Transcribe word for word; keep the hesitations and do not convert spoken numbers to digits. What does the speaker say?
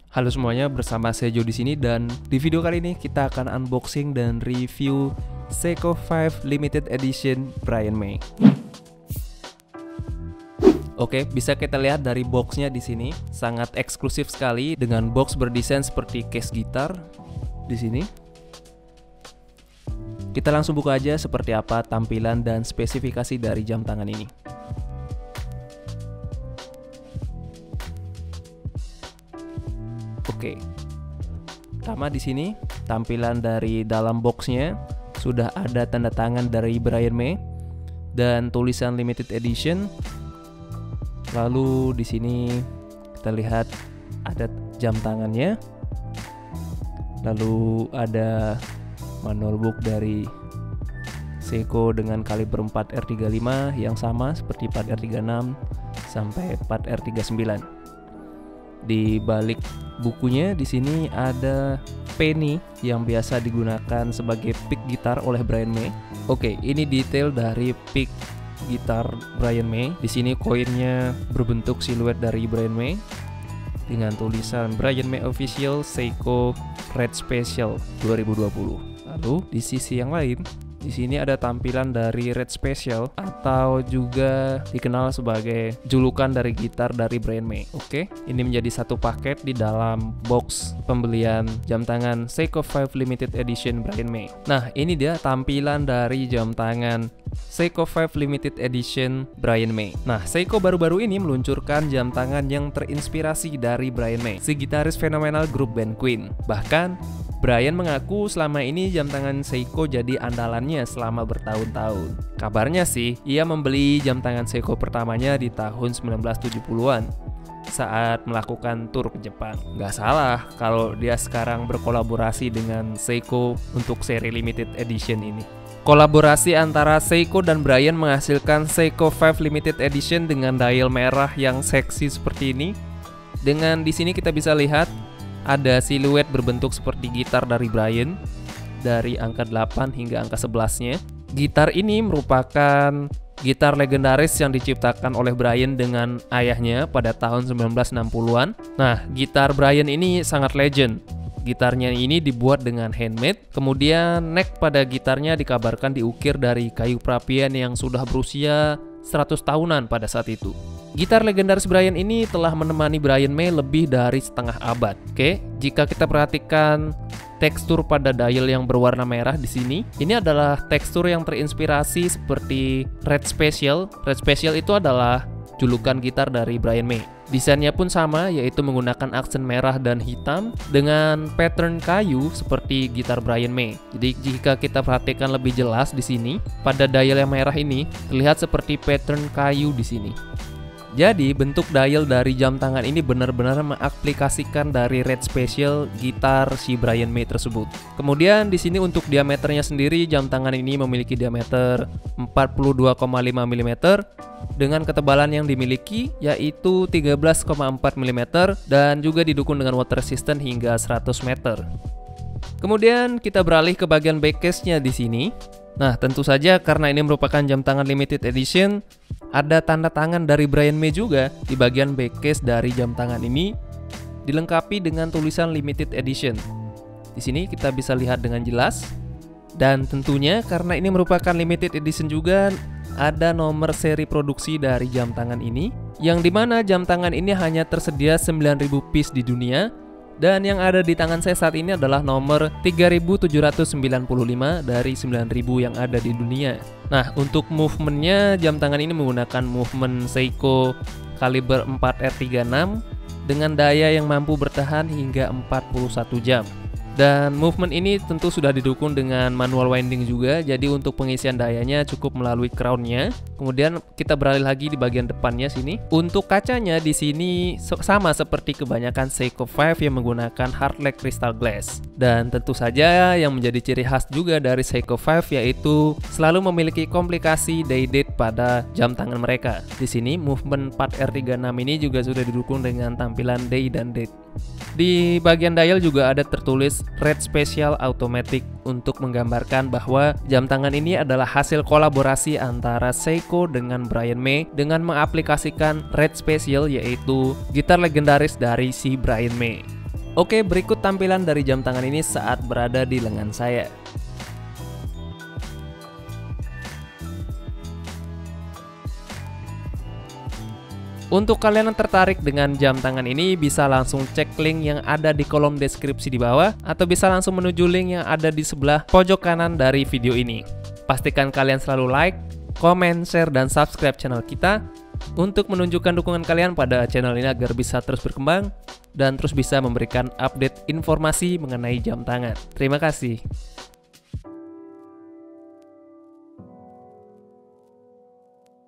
Halo semuanya, bersama saya Jo di sini, dan di video kali ini kita akan unboxing dan review Seiko lima Limited Edition Brian May. Oke, bisa kita lihat dari boxnya di sini, sangat eksklusif sekali dengan box berdesain seperti case gitar di sini. Kita langsung buka aja seperti apa tampilan dan spesifikasi dari jam tangan ini. Oke, pertama di sini tampilan dari dalam boxnya sudah ada tanda tangan dari Brian May dan tulisan limited edition. Lalu di sini kita lihat ada jam tangannya, lalu ada manual book dari Seiko dengan kaliber empat R tiga puluh lima yang sama seperti empat R tiga puluh enam sampai empat R tiga puluh sembilan. Di balik bukunya di sini ada penny yang biasa digunakan sebagai pick gitar oleh Brian May. Oke, ini detail dari pick gitar Brian May. Di sini koinnya berbentuk siluet dari Brian May dengan tulisan Brian May Official Seiko Red Special dua ribu dua puluh. Lalu di sisi yang lain, di sini ada tampilan dari Red Special atau juga dikenal sebagai julukan dari gitar dari Brian May. Oke, ini menjadi satu paket di dalam box pembelian jam tangan Seiko lima Limited Edition Brian May. Nah, ini dia tampilan dari jam tangan Seiko lima Limited Edition Brian May. Nah, Seiko baru-baru ini meluncurkan jam tangan yang terinspirasi dari Brian May, si gitaris fenomenal grup band Queen. Bahkan Brian mengaku selama ini jam tangan Seiko jadi andalannya selama bertahun-tahun. Kabarnya sih, ia membeli jam tangan Seiko pertamanya di tahun sembilan belas tujuh puluhan saat melakukan tur ke Jepang. Nggak salah kalau dia sekarang berkolaborasi dengan Seiko untuk seri limited edition ini. Kolaborasi antara Seiko dan Brian menghasilkan Seiko lima Limited Edition dengan dial merah yang seksi seperti ini. Dengan di sini kita bisa lihat ada siluet berbentuk seperti gitar dari Brian dari angka delapan hingga angka sebelas-nya. Gitar ini merupakan gitar legendaris yang diciptakan oleh Brian dengan ayahnya pada tahun sembilan belas enam puluhan. Nah, gitar Brian ini sangat legend. Gitarnya ini dibuat dengan handmade. Kemudian neck pada gitarnya dikabarkan diukir dari kayu perapian yang sudah berusia seratus tahunan pada saat itu. Gitar legendaris Brian ini telah menemani Brian May lebih dari setengah abad. Oke, jika kita perhatikan tekstur pada dial yang berwarna merah di sini, ini adalah tekstur yang terinspirasi seperti Red Special. Red Special itu adalah julukan gitar dari Brian May. Desainnya pun sama, yaitu menggunakan aksen merah dan hitam dengan pattern kayu seperti gitar Brian May. Jadi jika kita perhatikan lebih jelas di sini, pada dial yang merah ini terlihat seperti pattern kayu di sini. Jadi bentuk dial dari jam tangan ini benar-benar mengaplikasikan dari Red Special gitar si Brian May tersebut. Kemudian di sini untuk diameternya sendiri, jam tangan ini memiliki diameter empat puluh dua koma lima milimeter dengan ketebalan yang dimiliki yaitu tiga belas koma empat milimeter dan juga didukung dengan water resistant hingga seratus meter. Kemudian kita beralih ke bagian back case-nya di sini. Nah, tentu saja karena ini merupakan jam tangan limited edition, ada tanda tangan dari Brian May juga di bagian back case dari jam tangan ini, dilengkapi dengan tulisan limited edition. Di sini kita bisa lihat dengan jelas. Dan tentunya karena ini merupakan limited edition juga, ada nomor seri produksi dari jam tangan ini, yang dimana jam tangan ini hanya tersedia sembilan ribu piece di dunia. Dan yang ada di tangan saya saat ini adalah nomor tiga ribu tujuh ratus sembilan puluh lima dari sembilan ribu yang ada di dunia. Nah, untuk movementnya, jam tangan ini menggunakan movement Seiko kaliber empat R tiga puluh enam dengan daya yang mampu bertahan hingga empat puluh satu jam. Dan movement ini tentu sudah didukung dengan manual winding juga, jadi untuk pengisian dayanya cukup melalui crown-nya. Kemudian kita beralih lagi di bagian depannya sini. Untuk kacanya di sini sama seperti kebanyakan Seiko lima yang menggunakan hardlike crystal glass. Dan tentu saja yang menjadi ciri khas juga dari Seiko lima yaitu selalu memiliki komplikasi day date pada jam tangan mereka. Di sini movement empat R tiga puluh enam ini juga sudah didukung dengan tampilan day dan date. Di bagian dial juga ada tertulis Red Special Automatic untuk menggambarkan bahwa jam tangan ini adalah hasil kolaborasi antara Seiko dengan Brian May dengan mengaplikasikan Red Special, yaitu gitar legendaris dari si Brian May. Oke, berikut tampilan dari jam tangan ini saat berada di lengan saya. Untuk kalian yang tertarik dengan jam tangan ini, bisa langsung cek link yang ada di kolom deskripsi di bawah, atau bisa langsung menuju link yang ada di sebelah pojok kanan dari video ini. Pastikan kalian selalu like, komen, share, dan subscribe channel kita untuk menunjukkan dukungan kalian pada channel ini agar bisa terus berkembang dan terus bisa memberikan update informasi mengenai jam tangan. Terima kasih.